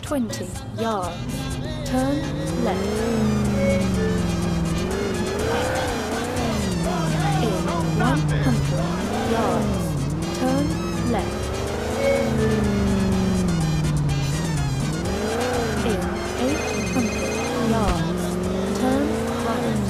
20 yards. Turn left. In 100 yards. Turn left. In 800 yards. Turn right.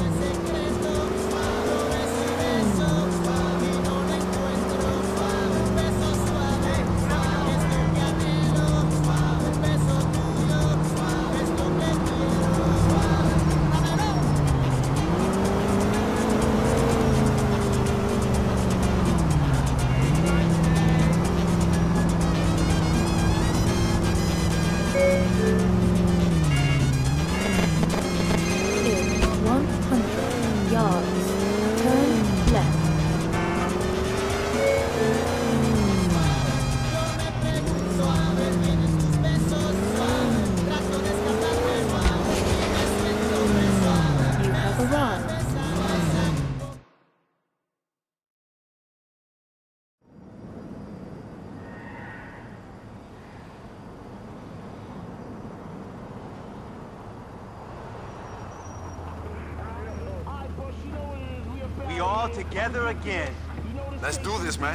We all together again. Let's do this, man.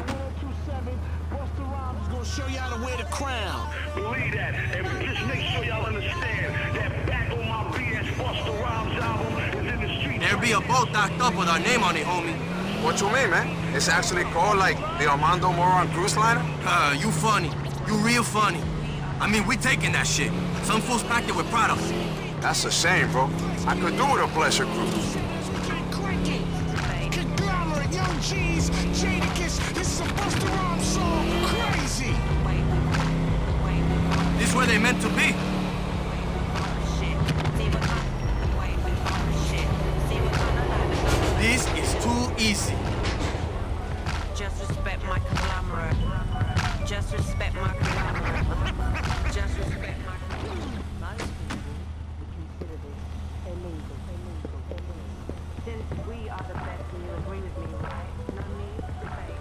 Gonna show y'all to wear the crown. Believe that, and just make sure y'all understand that back on my BS Busta Rhymes album is in the street. There'll be a boat docked up with our name on it, homie. What you mean, man? It's actually called like the Armando Moron cruise liner? You funny. You real funny. I mean, we taking that shit. Some fools packed it with product. That's a shame, bro. I could do with a pleasure cruise. Conglomerate, Young G's, Jadakiss, this is a Busta Rhymes song. Crazy. This is where they meant to be. This is too easy. Just respect my conglomerate. Just respect my conglomerate. Just respect my conglomerate. Most people would consider this illegal. Since we are the best, and you agree with me, right? No need to debate.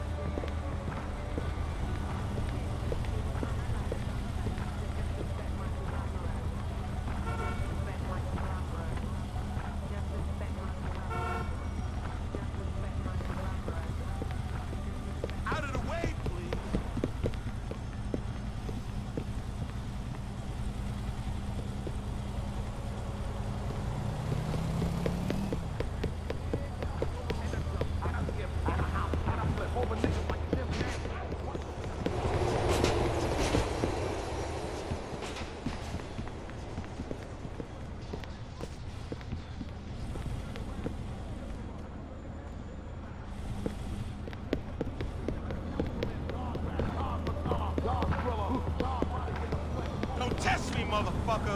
Out of the way, please. Don't test me, motherfucker.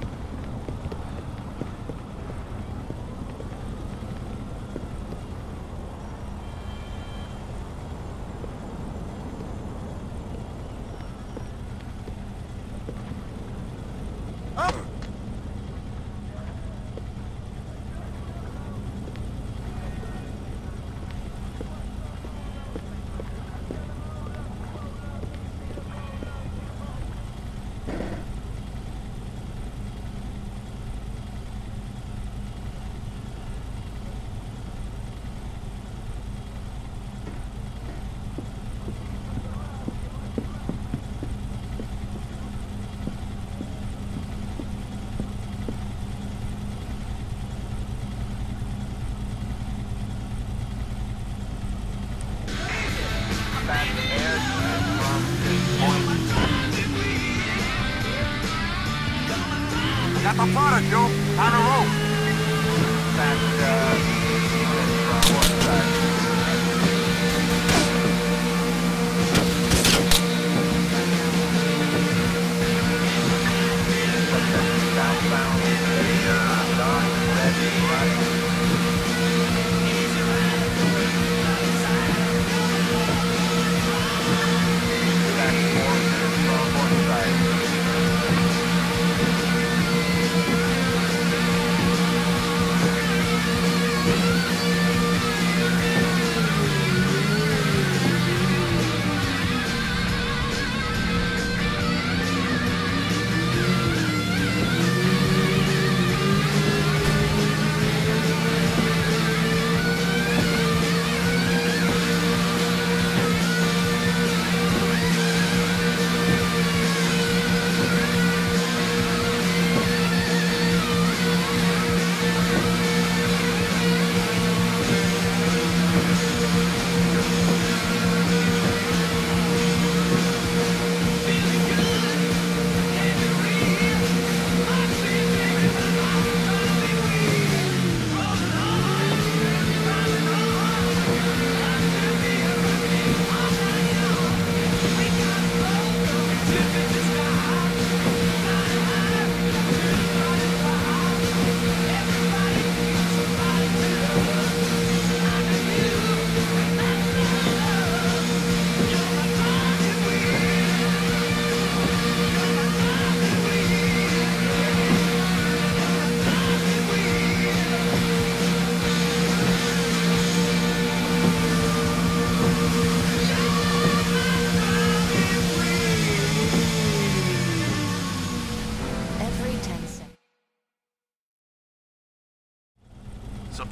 Got the product, yo. On the road.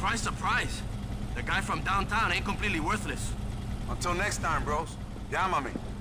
Surprise, surprise. The guy from downtown ain't completely worthless. Until next time, bros. Llámame.